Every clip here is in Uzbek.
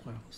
qo'yamiz.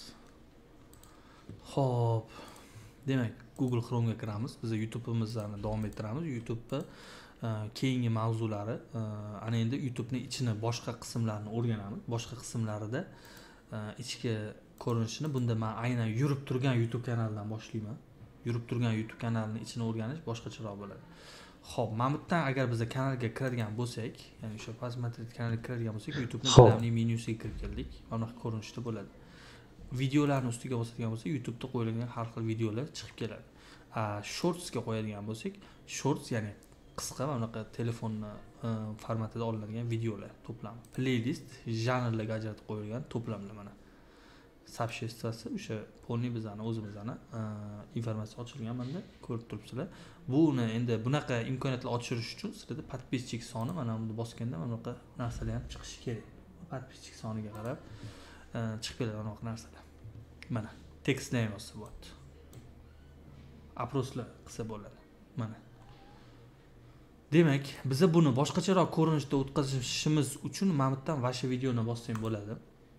Xo'p. Demak, Google Chrome'ga kiramiz. Biz YouTube'imizni davom ettiramiz. YouTube'da keyingi mavzulari ana endi YouTube'ning ichini boshqa qismlarini o'rganamiz. Boshqa qismlarida ichki ko'rinishini bunda men aynan yurib turgan YouTube kanalidan boshlayman. Yurib turgan YouTube kanalining ichini o'rganish boshqacharoq bo'ladi. Xo'p, mana bu yerdan agar biz kanalga kiradigan bo'lsak, ya'ni o'sha Pasmatrit kanaliga kiradigan bo'lsak, YouTube'ning glavniy menyusiga kirib keldik. Mana bunaqa ko'rinishda bo'ladi. Videolarni ustiga bosadigan bo'lsak, YouTube'da qo'yilgan har xil videolar chiqib keladi. Shortsga qo'yadigan bo'lsak, shorts ya'ni qisqa mana bunaqa telefonni formatida olinadigan videolar to'plami. Playlist janrlarga ajratib qo'yilgan to'plamlar mana. Subshestvasi o'sha polniy bizani o'zimizni informatsiya ochilgan bunda ko'rib turibsizlar. Buni endi bunaqa imkoniyatlar ochirish uchun sizlarda podpischik soni mana buni bosganda mana bunaqa narsalar ham chiqishi kerak. Podpischik soniga qarab chiqib keladi anaqa narsalar. Mana tekstlar ham yozsa bo'ladi. Aproslar qilsa bo'ladi. Mana. Demak, biz buni boshqacharoq ko'rinishda o'tkazishimiz uchun mana bu yerdan vashi videoni bossam bo'ladi.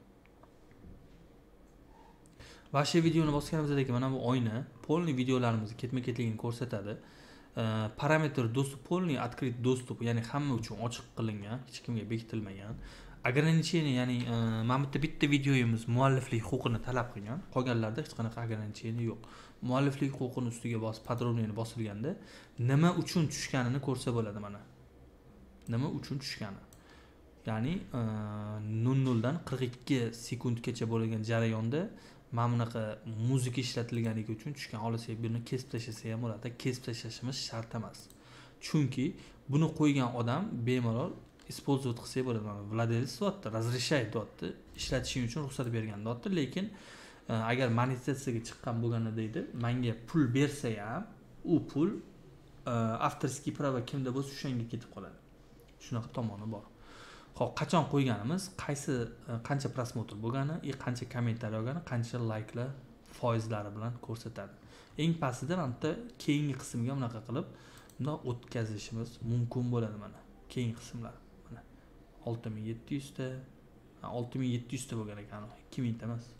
Vashi videoni bosganimizda mana bu oyna polniy videolarimizni ketma-ketligini ko'rsatadi. Parametr dostup polniy открыт dostup, ya'ni hamma uchun ochiq qilingan, hech kimga bekitilmagan. Ограничение, ya'ni mana bu bitta videoyimiz mualliflik huquqini talab qilgan. Qolganlarda hech qanaqa ограничение yo'q. Mualliflik huquqini ustiga bosib, podrobniyni bosilganda nima uchun tushganini ko'rsa bo'ladi mana. Nima uchun tushgani. Ya'ni 00 dan 42 sekundgacha bo'lgan jarayonda mana bunaqa muzika ishlatilganligi uchun tushgan. Xohlasak buni kesib tashlasa ham bo'ladi. Kesib tashlashimiz shart emas. Chunki buni qo'ygan odam bemalol использовать qilsa bo'ladi. Vladelic deyapti, разрешает deyapti, ishlatishing uchun ruxsat bergan deyapti, lekin agar monetizatsiyaga chiqqan bo'lganda deydi, menga pul bersa ham, u pul avtorskiy prava kimda bo'lsa o'shanga ketib qoladi. Shunaqa tomoni bor. Xo'p, qachon qo'yganimiz, qancha prosmotr bo'lgani, qancha kommentariy olgani, qancha layklar foizlari bilan ko'rsatadi. Eng pastida mana bu keyingi qismga bunaqa qilib, bunda o'tkazishimiz mumkin bo'ladi mana. Keyingi qismlar mana 6700 ta, 6700 ta bo'lgan ekan, 2000 ta emas.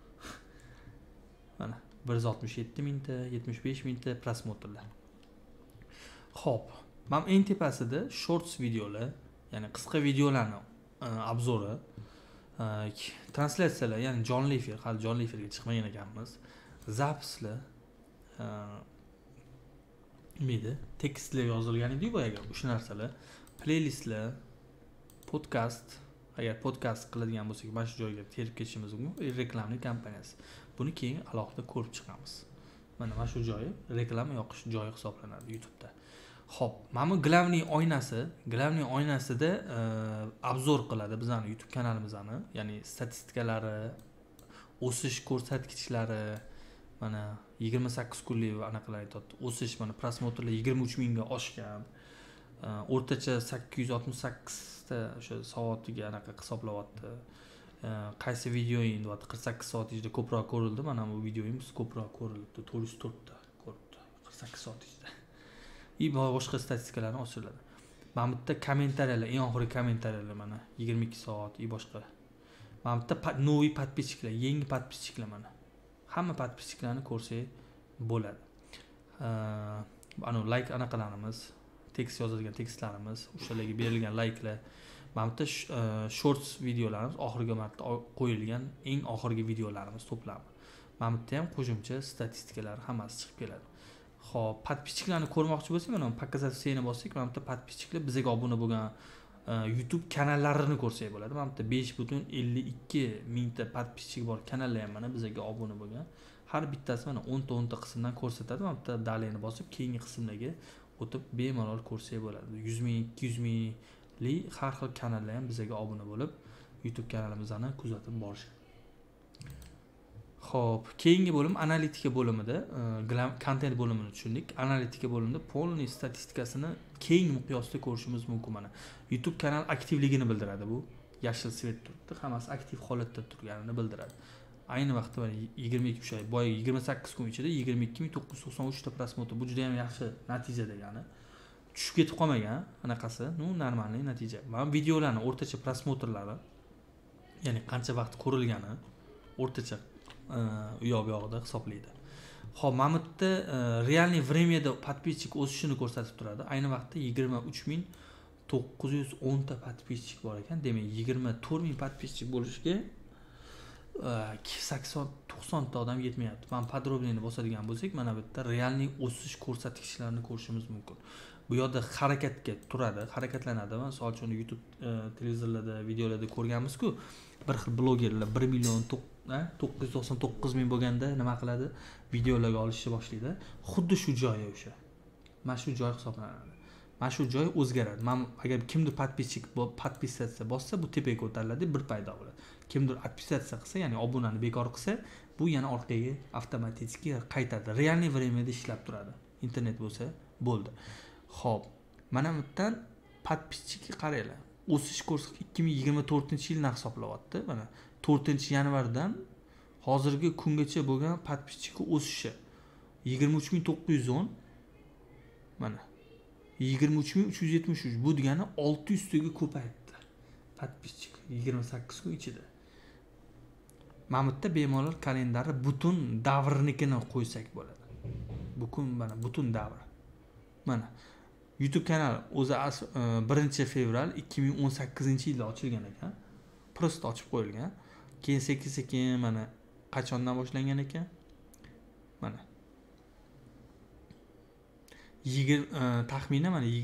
Mana 167 mingta, 75 mingta prosmotrlar. Xo'p, mana eng tepasida shorts videolar, ya'ni qisqa videolarning obzori, translyatsiyalar, ya'ni jonli efir, hali jonli efirga chiqmagan ekanmiz. Zapislar, nima tekstlar yozilgan edi boyaga, o'sha narsalar, playlistlar, podkast, agar podkast qiladigan bo'lsak, mana shu joyga terib ketishimiz mumkin. Reklamli kampaniyasi. Buni keyin alohida ko'rib chiqamiz. Mana shu joyi reklama yoqish joyi hisoblanadi YouTube'da. Xo'p, mana bu glavniy oynasida obzor qiladi bizning YouTube kanalimizni, ya'ni statistikalari, o'sish ko'rsatkichlari, mana 28 kunlik anaqalar aytadi. O'sish mana prosmotrlar 23 mingga oshgan. O'rtacha 868 ta o'sha soatiga anaqa hisoblayapti. Qaysi videoing deyapti, 48 soat ichida ko'proq ko'rildi. Mana bu videoyimiz ko'proq ko'rildi, 404 ta ko'ribdi 48 soat ichida. Boshqa statistikalarni ochiladi. Mana bu yerda kommentariyalar, eng oxirgi kommentariyalar mana 22 soat, boshqa. Mana bu yerda noviy podpischiklar, yangi podpischiklar mana. Hamma podpischiklarni ko'rsak bo'ladi. Ana like anaqalarimiz, tekst yozadigan tekstlarimiz, o'shalarga berilgan likelar. Mana bu yerda shorts videolarimiz, oxirgi marta qo'yilgan eng oxirgi videolarimiz to'plami. Mana bu yerda ham qo'shimcha statistikalar hammasi chiqib keladi. Xo'p, podpischiklarni ko'rmoqchi bo'lsak, mana показательni bossak, mana bu yerda podpischiklar bizga obuna bo'lgan YouTube kanallarini ko'rsak bo'ladi. Mana bu yerda 5.52 mingta podpischik bor kanallar ham mana bizga obuna bo'lgan. Har bittasi mana 10 ta qismdan ko'rsatadi. Mana bu yerda daleni bosib, keyingi qismlarga o'tib bemalol ko'rsak bo'ladi. 100 ming, 200 mingli har xil kanallar ham bizga obuna bo'lib, YouTube kanalimizni kuzatib borishadi. Xo'p, keyingi bo'lim analitika bo'limida, kontent bo'limini tushundik. Analitika bo'limida polniy statistikasini keng miqyosda ko'rishimiz mumkin mana. YouTube kanal aktivligini bildiradi bu. Yashil svet turibdi, hammasi aktiv holatda turganini bildiradi. Ayni vaqtda mana 22 oy, boya 28 kun ichida 22993 ta prosmotr. Bu juda ham yaxshi natija degani. Tushib ketib qolmagan anaqasi, normalniy natija. Mana videolarning o'rtacha prosmotrlari, ya'ni qancha vaqt ko'rilgani o'rtacha u yoq bu yog'ida hisoblaydi. Xo'p, mana bu yerda realniy vremyada подписчик o'sishini ko'rsatib turadi. Ayni vaqtda 23910 ta подписчик bor ekan. Demak, 24000 подписчик bo'lishiga 80-90 ta odam yetmayapti. Men podrobniyni bosadigan bo'lsak, mana bu yerda realniy o'sish ko'rsatkichlarini ko'rishimiz mumkin. Bu yerda harakatga turadi, harakatlanadi. Misol uchun YouTube televizorlarda, videolarda ko'rganmiz-ku, bir xil blogerlar 1 million 999 ming bo'lganda nima qiladi? Videolarga olishni boshlaydi. Xuddi shu joyi o'sha. Mana shu joy hisoblanadi. Mana shu joy o'zgaradi. Men agar kimdir podpisatsiya bossa, bu tepaga ko'tariladi, bir paydo bo'ladi. Kimdir отписаться qilsa, ya'ni obunani bekor qilsa, bu yana orqaga avtomatik qaytadi. Realniy vremyada ishlab turadi. Internet bo'lsa, bo'ldi. Xo'p, mana bu yerdan подписчикка qaranglar. O'sish kursi 2024-yilni hisoblayapti. Mana 4-yanvardan hozirgi kungacha bo'lgan подписчикка o'sishi 23910, mana 23373. Bu degani 600 taga ko'payibdi. Подписчик 28 kun ichida. Mana bu yerda bemalol kalendari butun davrnikini qo'ysak bo'ladi. Mana butun davr. Mana YouTube kanal o'zi 1-fevral 2018-yilda ochilgan ekan. Prosta ochib qo'yilgan. Keyin sekin-sekin mana qachondan boshlangan ekan? Mana taxminan mana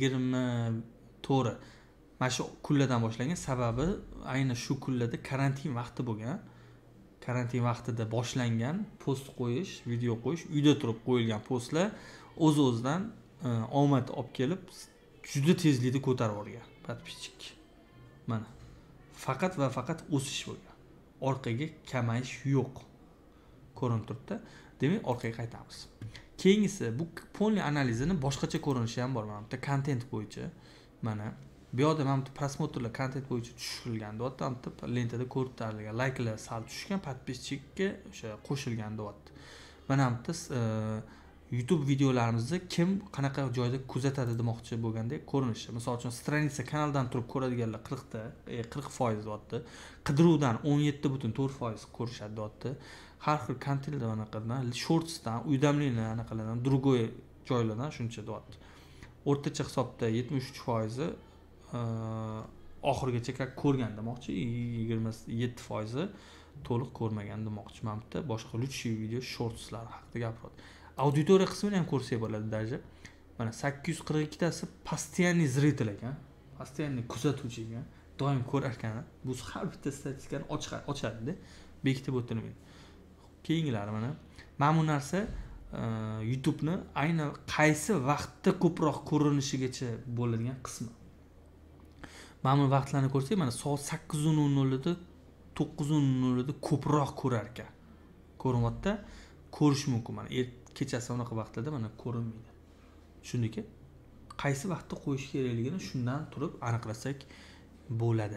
24 mana shu kunlardan boshlangan. Sababi ayni shu kunlarda karantin vaqti bo'lgan. Karantin vaqtida boshlangan post qo'yish, video qo'yish, uyda turib qo'yilgan postlar o'z-o'zidan omad olib kelib juda tezlikda ko'tarib yuborgan подписчик. Mana faqat va faqat o'sish bo'lgan. Orqaga kamayish yo'q. Ko'rinib turibdi. Demak, orqaga qaytamiz. Keyingisi bu polniy analizini boshqacha ko'rinishi ham bor. Mana bu kontent bo'yicha. Mana bu yerda mana bu prosmotrlar kontent bo'yicha tushirilgan deyapti. Mana bu lentada ko'rsatilgan layklar sal tushgan, подписчикка o'sha qo'shilgan deyapti. Mana bu YouTube videolarimizni kim qanaqa joyda kuzatadi demoqchi bo'lganda ko'rinishi. Misol uchun stranitsa kanaldan turib ko'radiganlar 40% deyapti. Qidiruvdan 17.4% ko'rishadi deyapti. Har xil kontentlar anaqadan, shortsdan, uydamliklar anaqalardan, другой joylardan shuncha deyapti. O'rtacha hisobda 73% oxirigacha ko'rgan demoqchi, 27% to'liq ko'rmagan demoqchi. Mana bu boshqa lutshий video shortslar haqida gapiradi. Auditoriya qismini ham ko'rsak bo'ladi даже. Mana 842 tasi постоянный зритель ekan. Постоянный kuzatuvchi ekan. Doim ko'rar ekan. Bu har bitta statistikani ochadi-da, bekitib o'tirmaydi. Keyingilari mana bu narsa YouTube'ni ayni qaysi vaqtda ko'proq ko'rinishigacha bo'ladigan qismi. Mana bu vaqtlarni ko'rsak, mana soat 8:00 da 9:00 da ko'proq ko'rar ekan. Ko'ryapti, ko'rish mumkin. Mana kechasi unaqa vaqtlarda mana ko'rinmaydi. Tushundingki? Qaysi vaqtda qo'yish kerakligini shundan turib aniqlasak bo'ladi.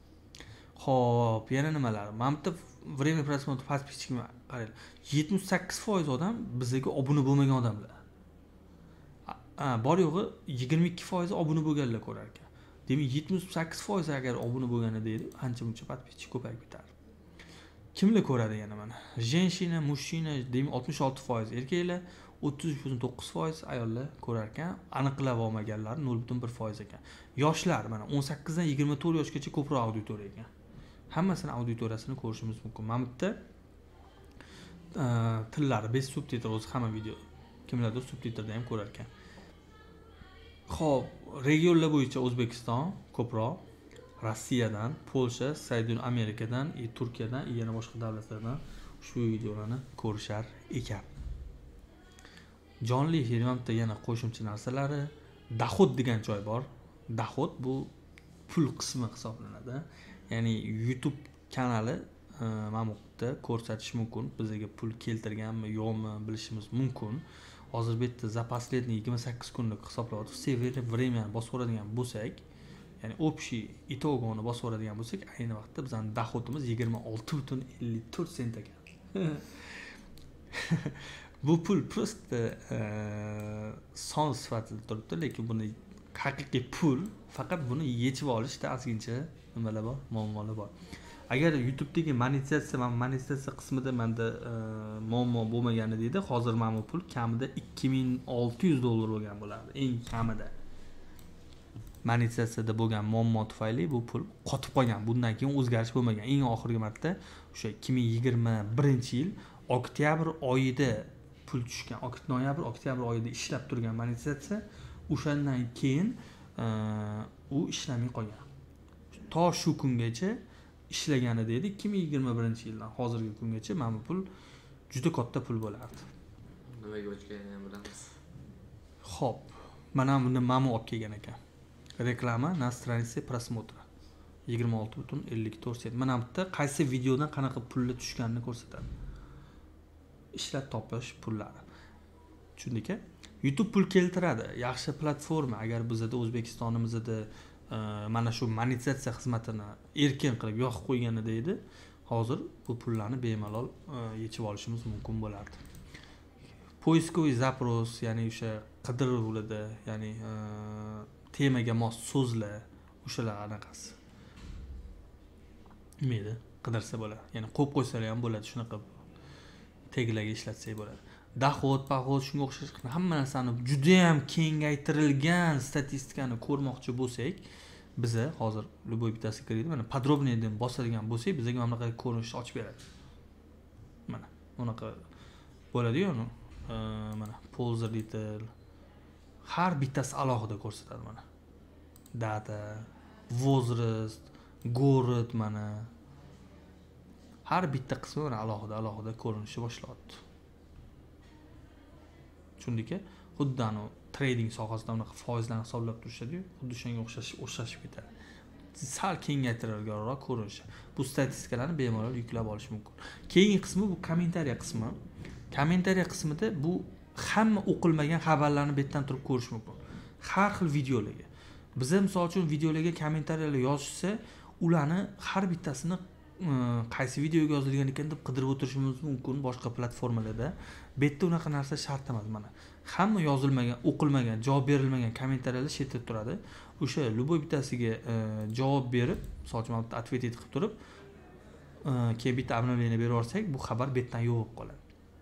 Xo'p, yana nimalar? Mana bu время просмотра подписчикni qarang. 78% odam bizga obuna bo'lmagan odamlar. Bor yo'g'i 22% obuna bo'lganlar ko'rar ekan. Demak, 78% agar obuna bo'lganida edi, ancha-muncha подписчик ko'payib ketardi. Kimlar ko'radi yana mana? Женщина, мужчина, demak 66% erkaklar, 33.9% ayollar ko'rar ekan. Aniqlab olmaganlar 0.1% ekan. Yoshlar mana 18 dan 24 yoshgacha ko'proq auditoriya ekan. Hammasini auditoriyasini ko'rishimiz mumkin. Mana bu yerda tillari bez subtitr o'zi hamma video. Kimlardir subtitrda ham ko'rar ekan. Xo'p, regionlar bo'yicha O'zbekiston ko'proq, Rossiyadan, Polsha, Saudi Amerikadan, Turkiyadan, yana boshqa davlatlardan ushbu videolarni ko'rishar ekan. Jonli efirda yana qo'shimcha narsalari, dohod degan joy bor. Dohod bu pul qismi hisoblanadi. Ya'ni YouTube kanali mana bu yerda ko'rsatish mumkin. Bizga pul keltirganmi, yo'qmi bilishimiz mumkin. Hozir bu yerda за последние 28 kunlik hisoblayapti. Severi время bosib o'radigan bo'lsak, ya'ni общий итогini bosib o'radigan bo'lsak, ayni vaqtda bizning dohodimiz 26.54 sent ekan. Bu pul просто son sifatida turibdi, lekin buni haqiqiy pul, faqat buni yechib olishda ozgincha nimalar bor, muammolar bor. Agar YouTube'dagi monetizatsiya qismida menda muammo bo'lmagani deydi, hozir mana bu pul kamida $2600 bo'lgan bo'lardi, eng kamida. Monetizatsiyada bo'lgan muammo tufayli bu pul qotib qolgan. Bundan keyin o'zgarish bo'lmagan. Eng oxirgi marta o'sha 2021-yil oktyabr oyida pul tushgan. Noyabr, oktyabr oyida ishlab turgan monetizatsiya o'shandan keyin u ishlamay qolgan. To shu kungacha ishlagani deydi, 2021-yildan hozirgi kungacha mana bu pul juda katta pul bo'lardi. Nimaga o'chganini ham bilamiz. Xo'p, mana buni ma'lum olib kelgan ekan. Reklama na straniце просмотра 26.54 sent. Mana bu yerda qaysi videodan qanaqa pullar tushganini ko'rsatadi. Ishlat topish pullari. Tushundingmi? YouTube pul keltiradi. Yaxshi platforma. Agar bizda O'zbekistonimizda mana shu monetizatsiya xizmatini erkin qilib yoqib qo'yganida edi, hozir bu pullarni bemalol yechib olishimiz mumkin bo'lardi. Poiskoviy zaпрос, ya'ni o'sha qidiruvlarda, ya'ni temaga mos so'zlar, o'shalar anaqasi. Nima edi? Qidirsa bo'ladi. Ya'ni qo'yib qo'ysalar ham bo'ladi, shunaqa taglarga ishlatsak bo'ladi. Dohod, shunga o'xshash hamma narsani juda ham kengaytirilgan statistikani ko'rmoqchi bo'lsak, biza hozir любой bittasi kiradi, mana podrobneydan bosadigan bo'lsak, bizga mana bunaqa ko'rinish ochib beradi. Mana bunaqa bo'ladi-yu, mana pulsar har bittasi alohida ko'rsatadi mana. Data, возраст, город mana. Har bitta qismi mana alohida ko'rinishni boshlayapti. Tushundingmi? Xuddi trading sohasida unaqa foizlarni hisoblab turishadi-yu, xuddi shunga o'xshashib ketadi. Sal kengaytirilganroq ko'rinishi. Bu statistikalarni bemalol yuklab olish mumkin. Keyingi qismi bu kommentariya qismi. Kommentariya qismida bu hamma o'qilmagan xabarlarni bu yerdan turib ko'rish mumkin. Har xil videolarga. Biz ham misol uchun videolarga kommentariyalar yozishsa, ularni har bittasini qaysi videoga yozilgan ekan deb qidirib o'tirishimiz mumkin boshqa platformalarda. Bu yerda unaqa narsa shart emas mana. Hamma yozilmagan, o'qilmagan, javob berilmagan kommentariyalar chetda turadi. O'sha любой bittasiga javob berib, misol uchun ответить qilib turib, keyin bitta обновление berib yuborsak, bu xabar bu yerdan yo'q qoladi.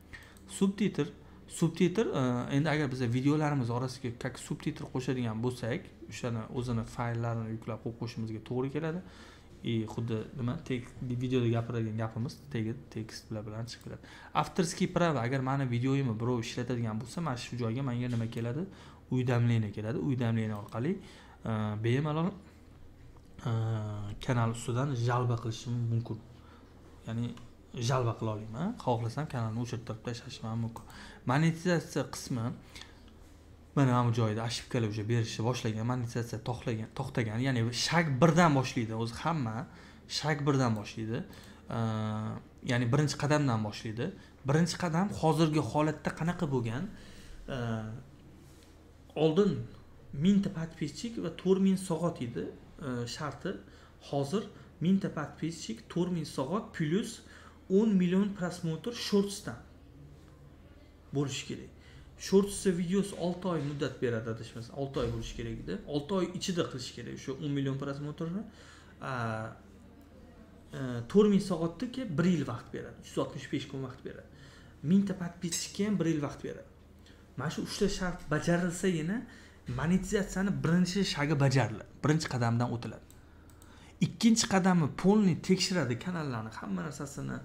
Subtitr endi agar biz videolarimiz orasiga как subtitr qo'shadigan bo'lsak, o'shani o'zini fayllarini yuklab qo'yishimizga to'g'ri keladi. Xuddi nima videoda gapiradigan gapimiz tekst bilan chiqib keladi. Avtorskiy prava, agar meni videoyimni birov ishlatadigan bo'lsa, mana shu joyga menga nima keladi? Уведомление keladi. Уведомление orqali bemalol kanal ustidan jalba qilishim mumkin. Ya'ni jalba qila olaman. Xohlasam kanalni o'chirtirib tashlashim mumkin. Monetizatsiya qismi mana bu joyda ashibkalar o'sha berishni boshlagan, monetizatsiya to'xtagan, ya'ni shak 1 dan boshlaydi. O'zi hamma shak 1 dan boshlaydi. Ya'ni birinchi qadamdan boshlaydi. Birinchi qadam hozirgi holatda qanaqa bo'lgan? Oldin 1000 ta подписчик va 4000 soat edi sharti. Hozir 1000 ta подписчик, 4000 soat plus 10 million просмотр shortsdan bo'lishi kerak. Shorts videosi 6 oy muddat beradi adashmasam. 6 oy bo'lishi kerak edi. 6 oy ichida qilish kerak o'sha 10 million просмотрni. 4000 soatga 1 yil vaqt beradi. 365 kun vaqt beradi. 1000 ta подписчикka ham 1 yil vaqt beradi. Mana shu 3 ta shart bajarilsa yana monetizatsiyani birinchi shagi bajariladi. Birinchi qadamdan o'tiladi. Ikkinchi qadami polni tekshiradi kanallarni, hamma narsasini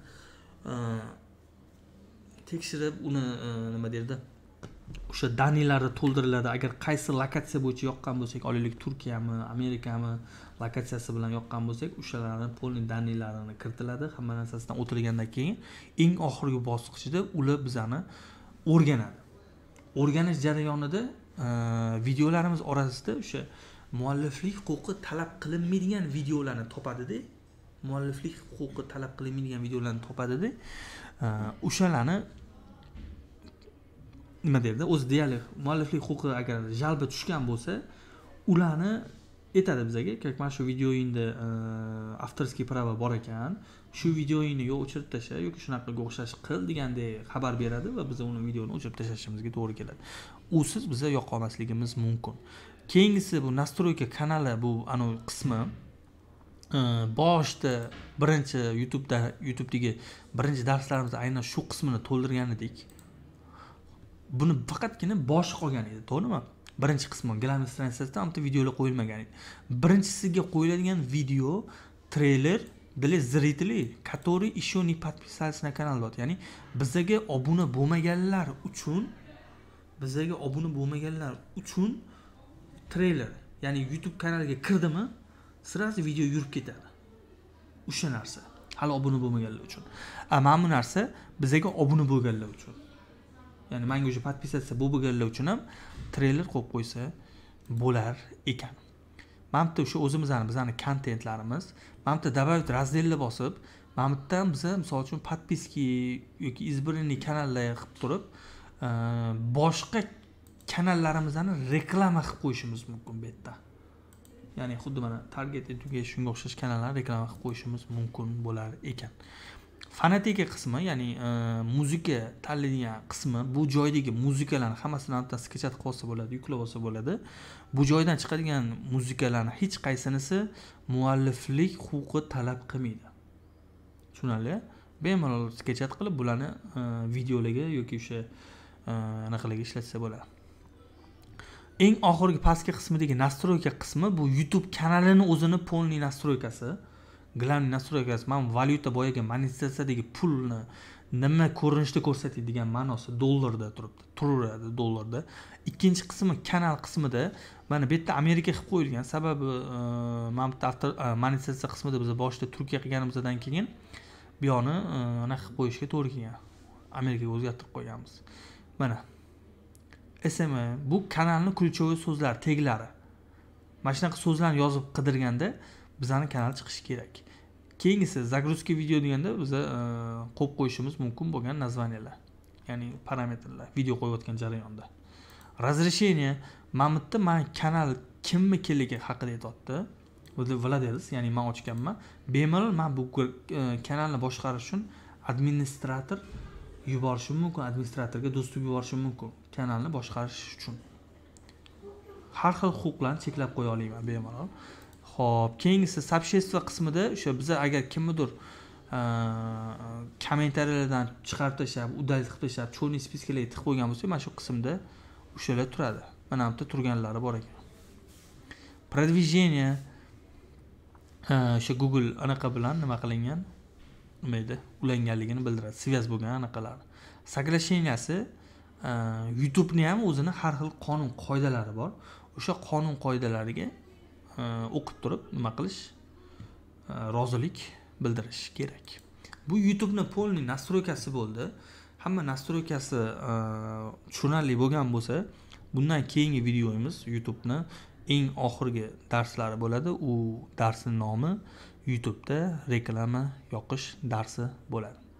tekshirib, uni nima derdi? O'sha daniylarni to'ldiriladi. Agar qaysi lokatsiya bo'yicha yoqqan bo'lsak, olaylik Turkiyami, Amerikami lokatsiyasi bilan yoqqan bo'lsak, o'shalarni polni daniylarini kiritiladi. Hamma narsasidan o'tilgandan keyin eng oxirgi bosqichda ular bizani o'rganadi. O'rganish jarayonida videolarimiz orasida o'sha mualliflik huquqi talab qilinmaydigan videolarni topadi-da. Mualliflik huquqi talab qilinmaydigan videolarni topadi-da. O'shalarni nima derdi? O'zi deyali mualliflik huquqi agar jalba tushgan bo'lsa, ularni aytadi bizga, "Как mana shu videoyingda avtorskiy prava bor ekan, shu videoyingni yo o'chirib tasha yoki shunaqaga o'xshash qil" degandek xabar beradi va biz uni videoni o'chirib tashlashimizga to'g'ri keladi. Usiz biza yoqa olmasligimiz mumkin. Keyingisi bu nastroyka kanali, bu qismi. boshda birinchi YouTube'dagi birinchi darslarimizda aynan shu qismini to'ldirgan edik. Buni faqatgina boshi qolgan edi, to'g'rimi? Birinchi qismi Glamis stransiyasida hamda videolar qo'yilmagan edi. Birinchisiga qo'yiladigan video treyler для зрителей, которые еще не подписались на канал. Ya'ni bizga obuna bo'lmaganlar uchun treyler, ya'ni YouTube kanaliga kirdimi, sirasi video yurib ketadi. O'sha narsa hali obuna bo'lmaganlar uchun. Mana bu narsa bizga obuna bo'lganlar uchun. Ya'ni menga o'sha podpisatsiya bo'lganlar uchun ham treyler qo'yib qo'ysa bo'lar ekan. Mana bu o'sha bizning kontentlarimiz, mana bu добавить разделni bosib, mana bu yerdan biz misol uchun podpiski yoki избранный kanallar qilib turib, boshqa kanallarimizni reklama qilib qo'yishimiz mumkin bu yerda. Ya'ni xuddi mana targetingga shunga o'xshash kanallarni reklama qilib qo'yishimiz mumkin bo'lar ekan. Fonetika qismi, ya'ni muzika tanlaydigan qismi, bu joydagi muzikalarni hammasini ham sketchat qilib olsa bo'ladi, yuklab olsa bo'ladi. Bu joydan chiqadigan muzikalarning hech qaysinisi mualliflik huquqi talab qilmaydi. Tushunarli? Bemalol sketchat qilib bularni videolarga yoki o'sha anaqalarga ishlatsa bo'ladi. Eng oxirgi pastki qismidagi настройка qismi bu YouTube kanalining o'zini polniy настройкасы. Главный настройкасы mana valyuta boyaga monetizatsiyadagi pulni nima ko'rinishda ko'rsatadigan ma'nosi dollarda turibdi. Turadi dollarda. Ikkinchi qismi kanal qismida mana bu yerda Amerika qilib qo'yilgan. Sababi mana bu monetizatsiya qismida biz boshida Turkiya qilganimizdan keyin bu yoqni anaqa qilib qo'yishga to'g'ri kelgan. Amerikaga o'zgartirib qo'yganmiz. Mana SM bu kanalning ключевой so'zlar teglari. Mana shunaqa so'zlarni yozib qidirganda bizning kanal chiqishi kerak. Keyingisi загрузка video deganda biz qo'yib qo'yishimiz mumkin bo'lgan nazvaniyalar, ya'ni parametrlar video qo'yayotgan jarayonda. Разрешение mana bu yerda men kanal kimniki haqida aytayapti. Vladels, ya'ni men ochganman. Bemalol men bu kanalni boshqarish uchun administrator yuborishim mumkin, administratorga dostуп yuborishim mumkin kanalni boshqarish uchun. Har xil huquqlarni cheklab qo'ya olaman bemalol. Xo'p, keyingisi soобщество qismida o'sha biz agar kimnidir kommentariyalardan chiqarib tashlab, udalib tashlab, cho'rniy spiskalarga tiqib qo'ygan bo'lsa, mana shu qismda o'shalar turadi. Mana bu yerda turganlari bor ekan. Продвижение o'sha Google anaqa bilan nima qilingan? Nima edi? Ulanganligini bildiradi. Связь bo'lgan anaqalar. Соглашенияsi YouTube'ning ham o'zining har xil qonun qoidalari bor. O'sha qonun qoidalariga o'qib turib nima qilish, rozilik bildirish kerak. Bu YouTube'ning polniy настройкасы bo'ldi. Hamma настройкасы tushunarli bo'lgan bo'lsa, bundan keyingi videomiz YouTube'ning eng oxirgi darslari bo'ladi. U darsning nomi YouTube'da reklama yoqish darsi bo'ladi.